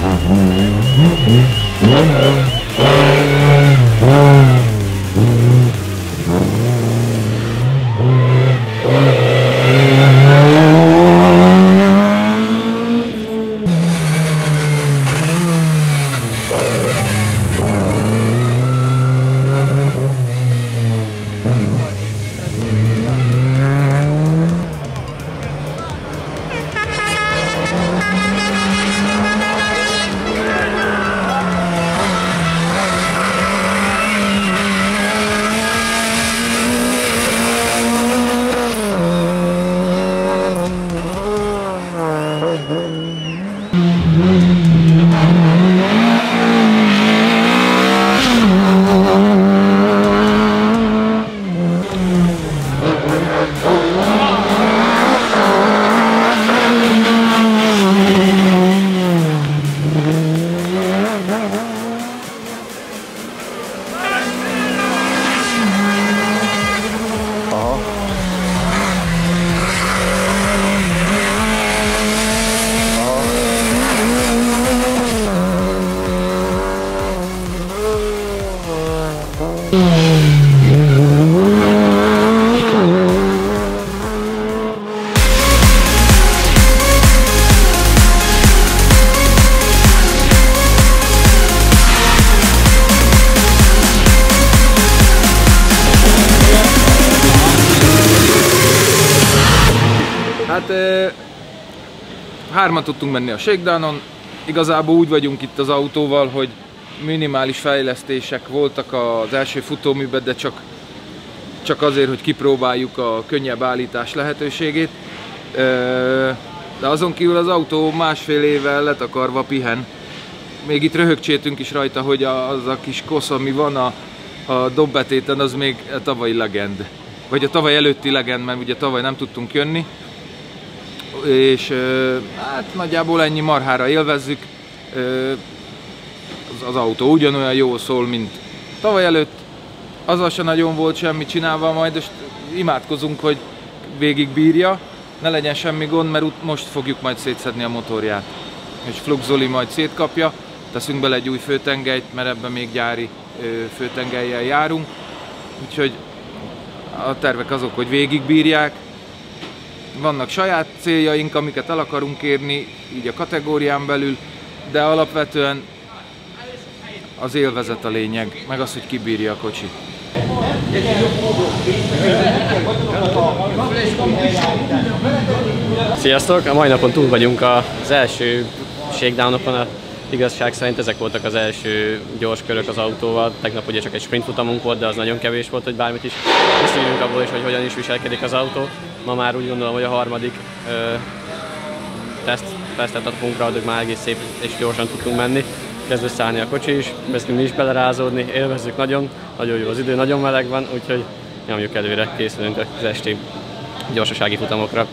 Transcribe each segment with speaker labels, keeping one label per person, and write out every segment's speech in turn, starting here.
Speaker 1: Hát hárman tudtunk menni a shakedownon. Igazából úgy vagyunk itt az autóval, hogy minimális fejlesztések voltak az első futóműben, de csak azért, hogy kipróbáljuk a könnyebb állítás lehetőségét. De azon kívül az autó másfél évvel letakarva pihen. Még itt röhögcsétünk is rajta, hogy az a kis kosz, ami van a dobbetéten, az még a tavalyi legend. Vagy a tavaly előtti legend, mert ugye tavaly nem tudtunk jönni. És hát nagyjából ennyi, marhára élvezzük. Az autó ugyanolyan jól szól, mint tavaly előtt. Azzal se nagyon volt semmi csinálva, majd és imádkozunk, hogy végig bírja, ne legyen semmi gond, mert most fogjuk majd szétszedni a motorját. És Flux Zoli majd szétkapja, teszünk bele egy új főtengelyt, mert ebben még gyári főtengellyel járunk. Úgyhogy a tervek azok, hogy végig bírják. Vannak saját céljaink, amiket el akarunk érni, így a kategórián belül, de alapvetően az élvezet a lényeg, meg az, hogy kibírja a kocsi.
Speaker 2: Sziasztok! A mai napon túl vagyunk az első shakedownokon. Igazság szerint ezek voltak az első gyors körök az autóval. Tegnap ugye csak egy sprint futamunk volt, de az nagyon kevés volt, hogy bármit is beszéljünk abból is, hogy hogyan is viselkedik az autó. Ma már úgy gondolom, hogy a harmadik tesztet adtunk rá, hogy már egész szép és gyorsan tudtunk menni. Kezd összeállni a kocsi is, kezdtünk mi is belerázódni, élvezzük nagyon jó az idő, nagyon meleg van, úgyhogy nyomjuk előre, készülünk az esti gyorsasági futamokra.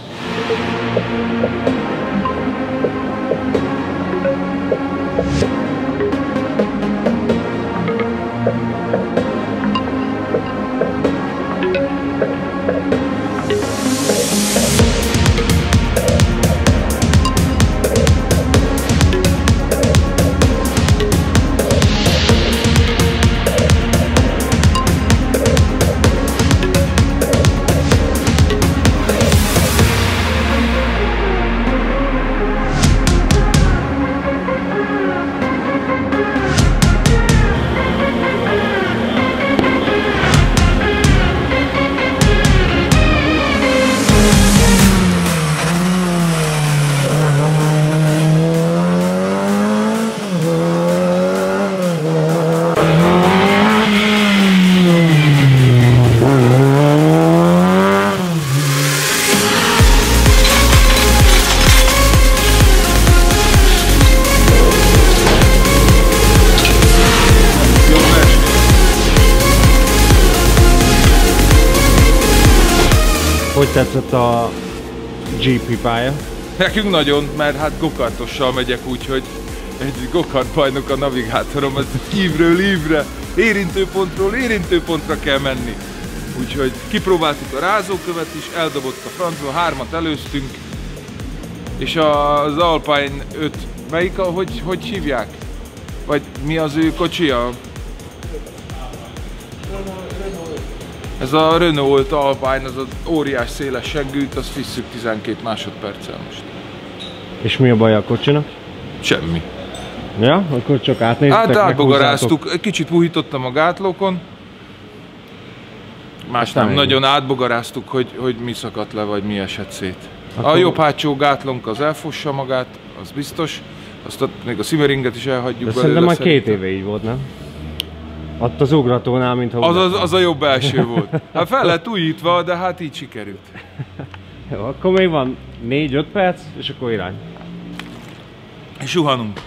Speaker 3: Hogy tetszett a GP pálya?
Speaker 1: Nekünk nagyon, mert hát gokartossal megyek, úgyhogy egy gokart bajnok a navigátorom, ez ívről ívre, érintőpontról érintőpontra kell menni. Úgyhogy kipróbáltuk a rázókövet is, eldobott a francba, 3-at előztünk, és az Alpine 5 melyik, hogy hívják? Vagy mi az ő kocsia? Ez a Renault Alpine, az az óriás széles seggűt, azt visszük 12 másodperccel most.
Speaker 3: És mi a baj a kocsinak?
Speaker 1: Semmi.
Speaker 3: Ja, akkor csak átnéztek.
Speaker 1: Hát átbogaráztuk, egy kicsit puhítottam a gátlókon. Más nem, nagyon átbogaráztuk, hogy mi szakadt le, vagy mi esett szét. Akkor... A jobb hátsó gátlónk az elfossa magát, az biztos. Azt még a Simmeringet is elhagyjuk.
Speaker 3: De szerintem már 2 éve így volt, nem? Ott az ugratónál, mintha
Speaker 1: az a jobb első volt. Hát fel lett újítva, de hát így sikerült.
Speaker 3: Jó, akkor még van 4-5 perc, és akkor irány.
Speaker 1: És suhanunk.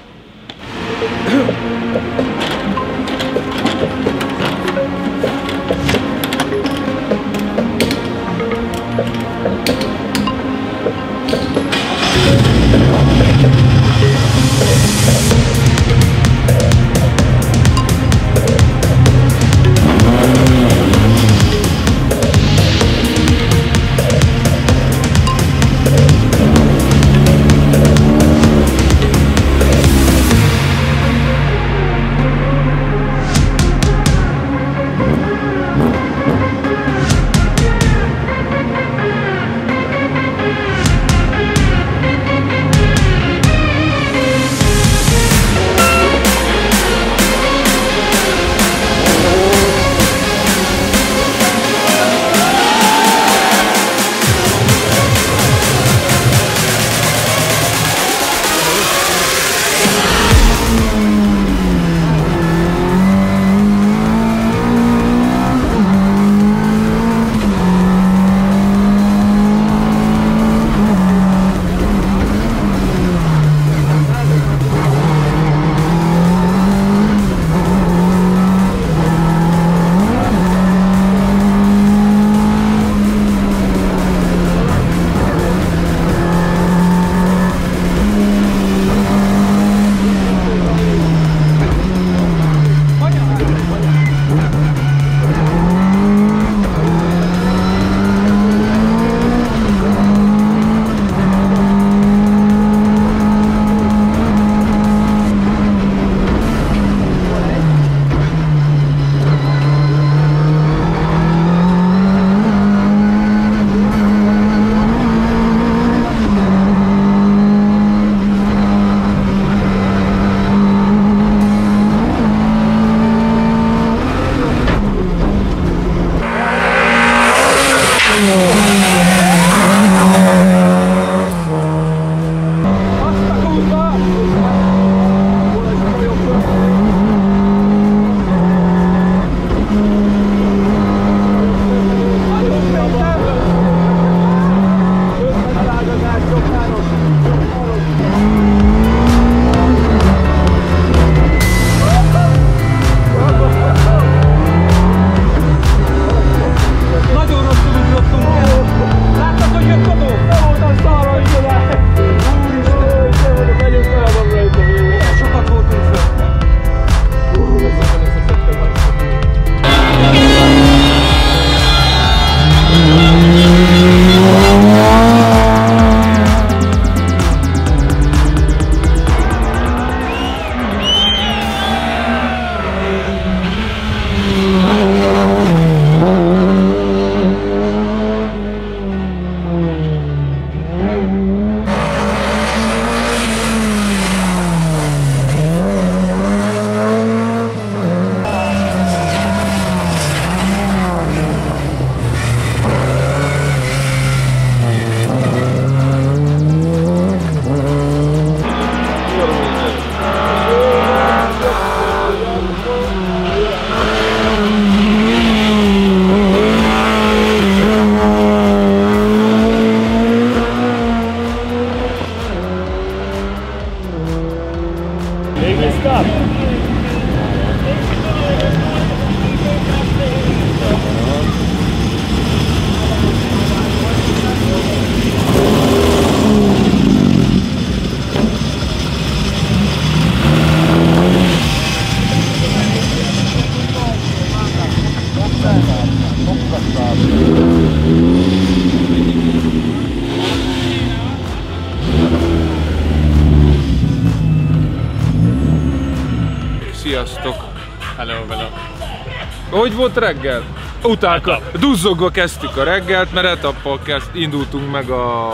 Speaker 1: sziasztok!
Speaker 2: Hello, hello.
Speaker 1: Hogy volt reggel? Duzzogva kezdtük a reggelt, mert etappal indultunk meg a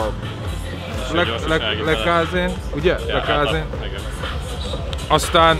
Speaker 1: Lekázén, ugye? Lekázén. Aztán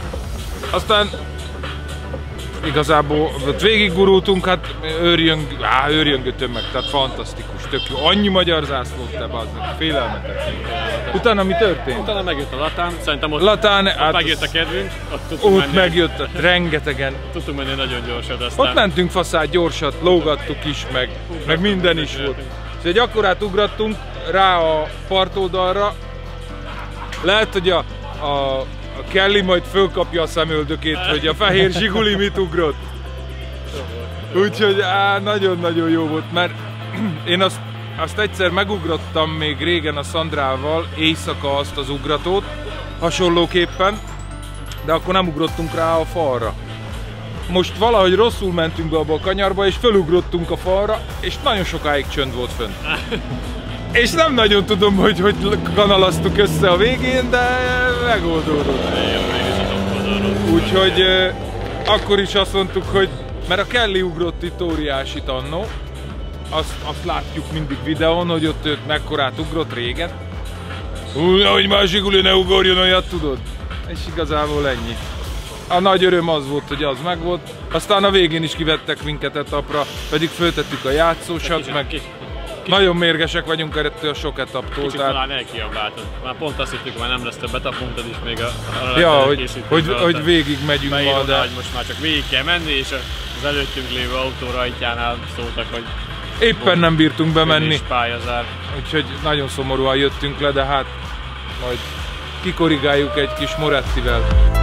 Speaker 1: igazából végig gurultunk, hát őrjöngő tömeg, tehát fantasztikus, tök jó. Annyi magyar zászlót te bazdmeg, félelmetes. Utána mi történt?
Speaker 2: Utána megjött a Latán, szerintem ott megjött a kedvünk.
Speaker 1: Ott megjött, rengetegen.
Speaker 2: Tudtunk menni nagyon gyorsat aztán.
Speaker 1: Ott mentünk faszát gyorsat, lógattuk is, meg minden is volt. És egy akkorát ugrattunk rá a partoldalra. Lehet, hogy a Kelly majd fölkapja a szemöldökét, hogy a fehér Zsiguli mit ugrott. Úgyhogy nagyon-nagyon jó volt, mert én azt egyszer megugrottam még régen a Szandrával, éjszaka azt az ugratót, hasonlóképpen, de akkor nem ugrottunk rá a falra. Most valahogy rosszul mentünk be abba a kanyarba, és fölugrottunk a falra, és nagyon sokáig csönd volt fönn. És nem nagyon tudom, hogy kanalaztuk össze a végén, de megoldódott. Úgyhogy akkor is azt mondtuk, hogy mert a Kelly ugrott itt óriásit annó, azt látjuk mindig videón, hogy ott őt mekkorát ugrott régen. Hogy már Zsiguli ne ugorjon olyat, tudod? És igazából ennyi. A nagy öröm az volt, hogy az megvolt, aztán a végén is kivettek minket etapra, pedig föltettük a játszósat, meg nagyon mérgesek vagyunk ettől a sok etaptól.
Speaker 2: Kicsit talán elkiabáltad. Már pont azt hittük, hogy nem lesz több etapunk, is még
Speaker 1: hogy végig megyünk ma, de...
Speaker 2: hogy most már csak végig kell menni, és az előttünk lévő autó rajtjánál szóltak, hogy
Speaker 1: éppen nem bírtunk bemenni.
Speaker 2: Pályazár.
Speaker 1: Úgyhogy nagyon szomorúan jöttünk le, de hát majd kikorrigáljuk egy kis Morettivel.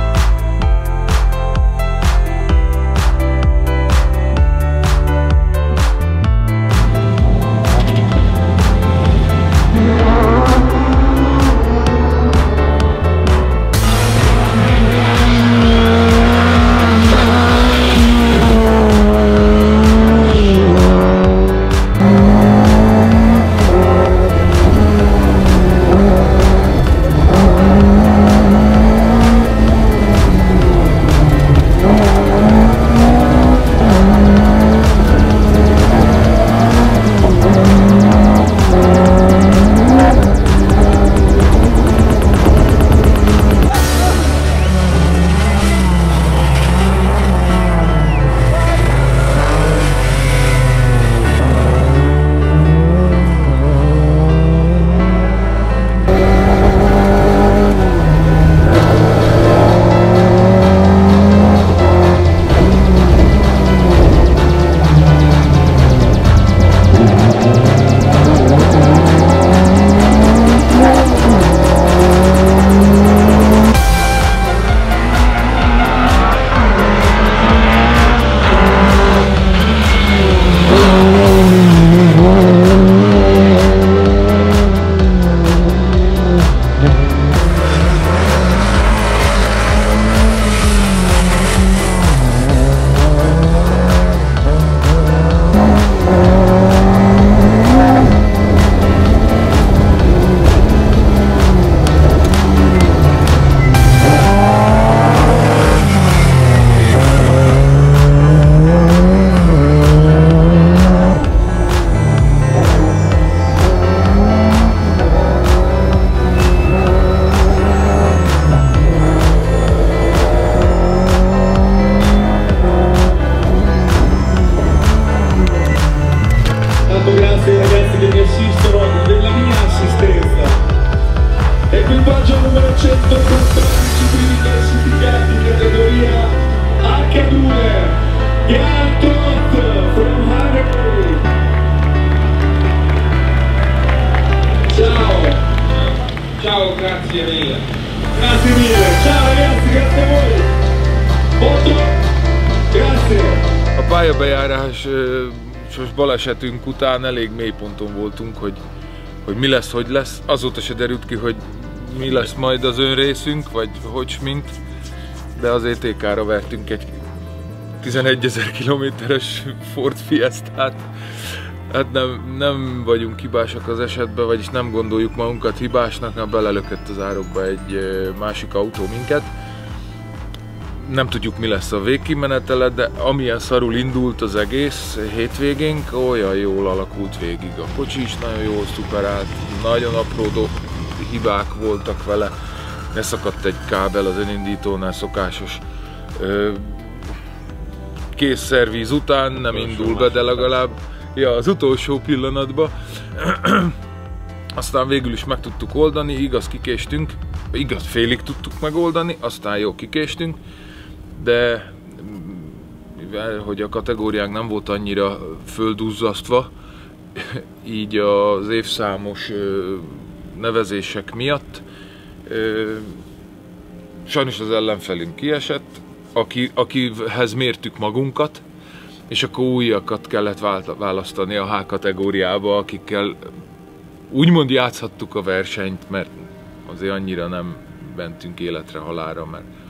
Speaker 4: Equipaggio numero 114 classificati in categoria H2, Jan Todt from Hungary. Ciao.
Speaker 1: Ciao, grazie mille.
Speaker 4: Grazie mille. Ciao ragazzi, grazie a voi. Molto grazie.
Speaker 1: A pályabejárásos balesetünk után elég mélyponton voltunk, hogy mi lesz, hogy lesz. Azóta se derült ki, hogy mi lesz majd az önrészünk, vagy hogy mint, de az ETK-ra vertünk egy 11 000 kilométeres Ford Fiestát. Hát nem vagyunk hibásak az esetben, vagyis nem gondoljuk magunkat hibásnak, mert belelökött az árokba egy másik autó minket. Nem tudjuk, mi lesz a végkimenetele, de amilyen szarul indult az egész hétvégénk, olyan jól alakult végig. A kocsi is nagyon jól szuperált, nagyon apró hibák voltak vele. Leszakadt egy kábel az önindítónál, szokásos kész szervíz után, nem indul be, de legalább az utolsó pillanatban. Aztán végül is meg tudtuk oldani, igaz kikéstünk, igaz félig tudtuk megoldani, aztán jó kikéstünk, de mivel hogy a kategóriánk nem volt annyira földúzzasztva, így az évszámos nevezések miatt sajnos az ellenfelünk kiesett, akihez mértük magunkat, és akkor újakat kellett választani a H kategóriába, akikkel úgymond játszhattuk a versenyt, mert azért annyira nem mentünk életre halálra,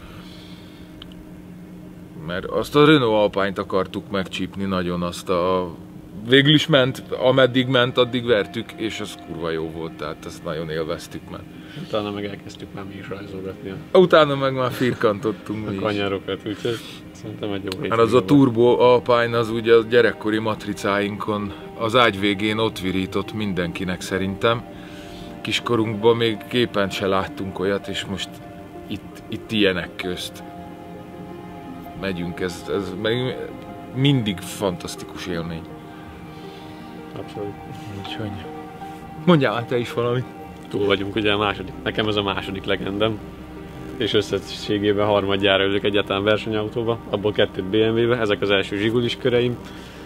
Speaker 1: mert azt a Renault Alpine-t akartuk megcsípni nagyon, azt végül is ment, ameddig ment, addig vertük, és az kurva jó volt, tehát ezt nagyon élveztük már.
Speaker 2: Utána meg elkezdtük már mi is rajzolgatni
Speaker 1: utána meg már firkantottunk mi
Speaker 2: a kanyarokat, úgyhogy szerintem egy jó hétvégé.
Speaker 1: Hát az a Turbo Alpine az ugye a gyerekkori matricáinkon az ágy végén ott virított mindenkinek szerintem. Kiskorunkban még képen se láttunk olyat, és most itt ilyenek közt megyünk, ez mindig fantasztikus élmény.
Speaker 2: Abszolút.
Speaker 1: Úgyhogy mondjál már te is valamit.
Speaker 2: Túl vagyunk ugye a második, nekem ez a második legendem, és összességében harmadjára ülök egyáltalán versenyautóba, abból 2 BMW-be, ezek az első Zsigulis köreim.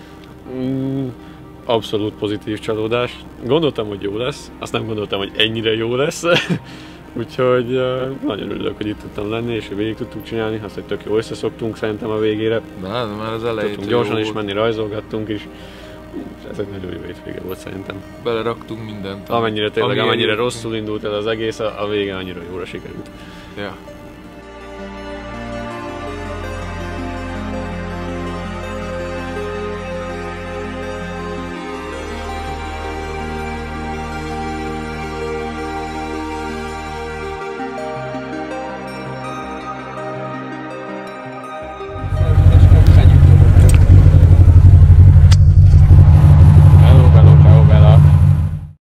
Speaker 2: Abszolút pozitív csalódás. Gondoltam, hogy jó lesz, azt nem gondoltam, hogy ennyire jó lesz. Úgyhogy nagyon örülök, hogy itt tudtam lenni, és hogy végig tudtuk csinálni, azt, hogy tök jó összeszoktunk szerintem a végére.
Speaker 1: De már az elején
Speaker 2: tudtunk gyorsan is menni, rajzolgattunk is. Ez egy nagyon jó hétvége volt szerintem.
Speaker 1: Beleraktunk mindent.
Speaker 2: Amennyire rosszul indult el az egész, a vége annyira jóra sikerült.
Speaker 1: Ja.